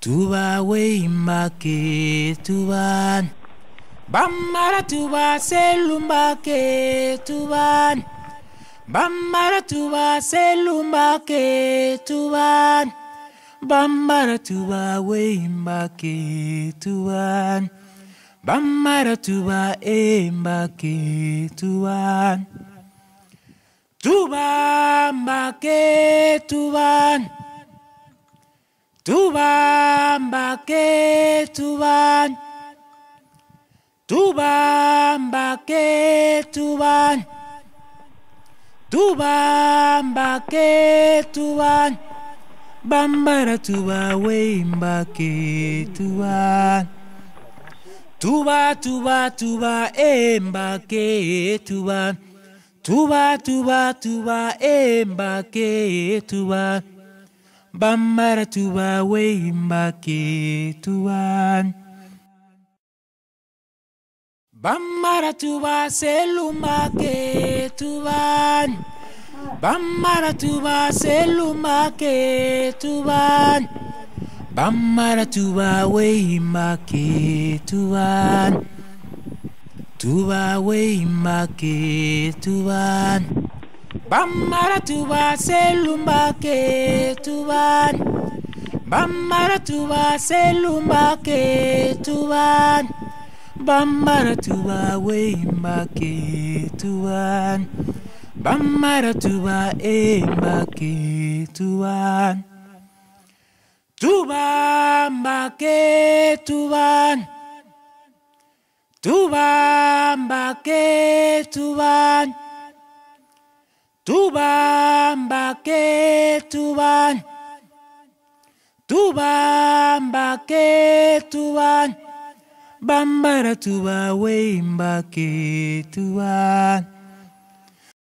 Tuba we make tuban. Bambara tuba selumba ke tuban. Bambara tuba selumba ke tuban. Bambara tuba we make tuban. Bambara tuba make tuban. Tuba make tuban. Tuba make tuban. Tuba make tuban. Tuba make tuban. Bambara tuba we make tuban. Tuba tuba tuba make tuban. Tuba tuba tuba make tuban. Bambara tuba we make tuban. Bambara tuba seluma ke tuban. Bambara tuba seluma ke tuban. Bambara tuba we make tuban. Tuba we make tuban. Bambara tuba seluma ke tuban. Bambara tuba seluma ke tuban. Bambara tuba we make tuban. Bambara tuba make tuban. Tuba make tuban. Tuba make tuban. Tuba make tuban. Tuba make tuban. Bambara tuba we make tuban.